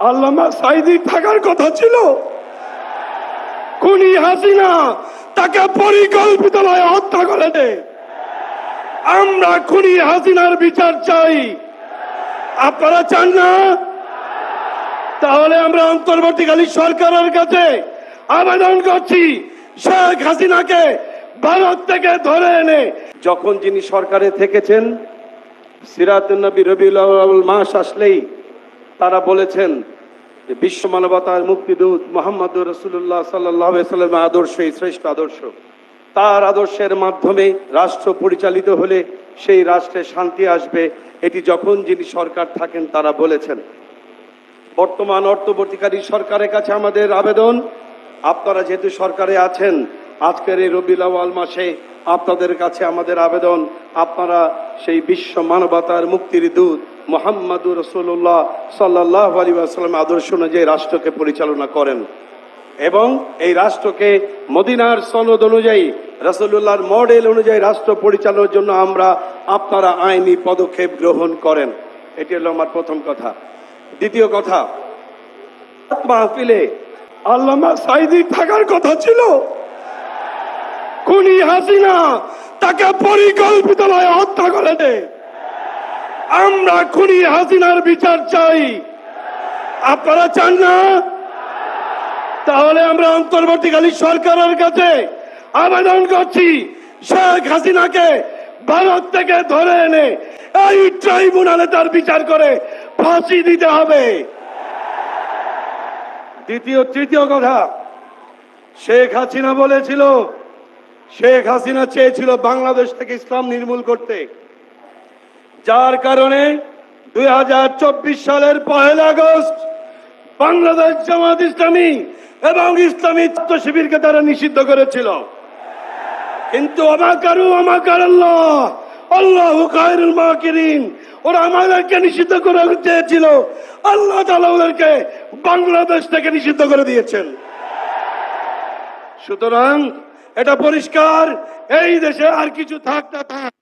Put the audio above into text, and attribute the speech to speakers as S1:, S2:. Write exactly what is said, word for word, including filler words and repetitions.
S1: আল্লামা সাঈদী থাকার কথা ছিল, খুনি হাসিনা তাকে পরিকল্পিতভাবে হত্যা করেছে। আমরা খুনি হাসিনার বিচার চাই, আপনারা চান না? তাহলে আমরা অন্তর্বর্তীকালীন সরকারের কাছে আবেদন করছি, শেখ হাসিনাকে ভারত থেকে ধরে এনে, যখন যিনি সরকারে থেকেছেন সিরাতুন নবী রবিউল আউয়াল মাস আসলেই তারা বলেছেন যে বিশ্ব মানবতার মুক্তিদূত মুহাম্মদুর রাসূলুল্লাহ সাল্লাল্লাহু আলাইহি ওয়াসাল্লামের আদর্শই শ্রেষ্ঠ আদর্শ। তার আদর্শের মাধ্যমে রাষ্ট্র পরিচালিত হলে সেই রাষ্ট্রে শান্তি আসবে, এটি যখন যিনি সরকার থাকেন তারা বলেছেন। বর্তমান অন্তর্বর্তীকালীন সরকারের কাছে আমাদের আবেদন, আপনারা যেহেতু সরকারে আছেন, আজকের এই রবিউল আউয়াল মাসে আপনাদের কাছে আমাদের আবেদন, আপনারা সেই বিশ্ব মানবতার মুক্তির দূত মুহাম্মদুর রাসূলুল্লাহ সাল্লাল্লাহু আলাইহি ওয়াসাল্লামের আদর্শ অনুযায়ী রাষ্ট্রকে পরিচালনা করেন এবং এই রাষ্ট্রকে মদিনার সনদ অনুযায়ী রাসূলুল্লাহর মডেল অনুযায়ী রাষ্ট্র পরিচালনার জন্য আমরা আপনারা আইনি পদক্ষেপ গ্রহণ করেন। এটি হলো আমার প্রথম কথা। দ্বিতীয় কথা, মাহফিলে আল্লামা সাঈদী থাকার কথা ছিল, খুনি হাসিনা তাকে পরিকল্পিতভাবে হত্যা করেছে। আমরা খুনি হাসিনার বিচার চাই, আপনারা চান না? তাহলে আমরা অন্তর্বর্তীকালীন সরকারের কাছে আবেদন করছি, শেখ হাসিনাকে ভারত থেকে ধরে এনে এই ট্রাইব্যুনালে তার বিচার করে ফাঁসি দিতে হবে। দ্বিতীয় তৃতীয় কথা, শেখ হাসিনা বলেছিল, শেখ হাসিনা চেয়েছিল বাংলাদেশ থেকে ইসলাম নির্মূল করতে, যার কারণে দুই হাজার চব্বিশ সালের পহেলা আগস্ট বাংলাদেশ জামাত ইসলামী এবং ইসলামী ছাত্র শিবিরকে তারা নিষিদ্ধ করেছিল। কিন্তু আমাকারু আমাকার আল্লাহ, আল্লাহু খায়রুল মাকিরিন, ওরা আমাদেরকে নিষিদ্ধ করে চেয়েছিল, আল্লাহ তাআলা ওদেরকে বাংলাদেশ থেকে নিষিদ্ধ করে দিয়েছেন। সুতরাং এটা পরিষ্কার, এই দেশে আর কিছু থাক না থাক,